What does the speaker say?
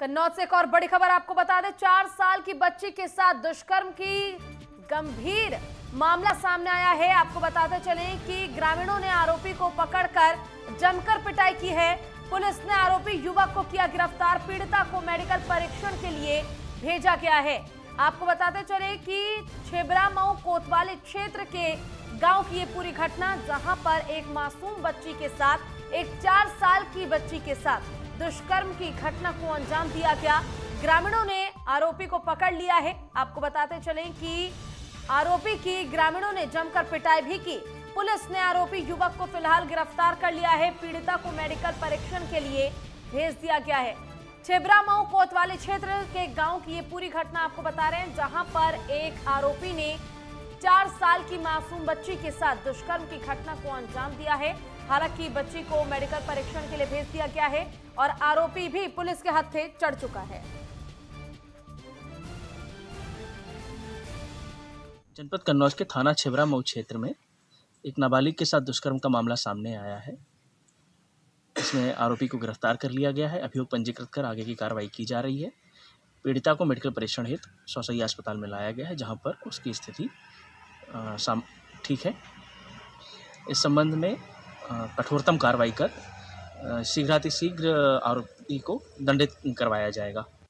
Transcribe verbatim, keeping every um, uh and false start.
कन्नौज से एक और बड़ी खबर आपको बता दें, चार साल की बच्ची के साथ दुष्कर्म की गंभीर मामला सामने आया है। आपको बताते चलें कि ग्रामीणों ने आरोपी को पकड़कर जमकर पिटाई की है। पुलिस ने आरोपी युवक को किया गिरफ्तार। पीड़िता को मेडिकल परीक्षण के लिए भेजा गया है। आपको बताते चले कि छेबरामऊ कोतवाली क्षेत्र के गांव की ये पूरी घटना, जहां पर एक मासूम बच्ची के साथ एक चार साल की बच्ची के साथ दुष्कर्म की घटना को अंजाम दिया गया। ग्रामीणों ने आरोपी को पकड़ लिया है। आपको बताते चलें कि आरोपी की ग्रामीणों ने जमकर पिटाई भी की। पुलिस ने आरोपी युवक को फिलहाल गिरफ्तार कर लिया है। पीड़िता को मेडिकल परीक्षण के लिए भेज दिया गया है। छेबरामऊ कोतवाली क्षेत्र के गांव की ये पूरी घटना आपको बता रहे हैं, जहां पर एक आरोपी ने चार साल की मासूम बच्ची के साथ दुष्कर्म की घटना को अंजाम दिया है। हालांकि बच्ची को मेडिकल परीक्षण के लिए भेज दिया गया है और आरोपी भी पुलिस के हत्थे चढ़ चुका है। जनपद कन्नौज के थाना छेबरामऊ क्षेत्र में एक नाबालिग के साथ दुष्कर्म का मामला सामने आया है। इसमें आरोपी को गिरफ्तार कर लिया गया है। अभियोग पंजीकृत कर आगे की कार्रवाई की जा रही है। पीड़िता को मेडिकल परीक्षण हेतु सौसैया अस्पताल में लाया गया है, जहां पर उसकी स्थिति ठीक है। इस संबंध में आ, कठोरतम कार्रवाई कर शीघ्रातिशीघ्र आरोपी को दंडित करवाया जाएगा।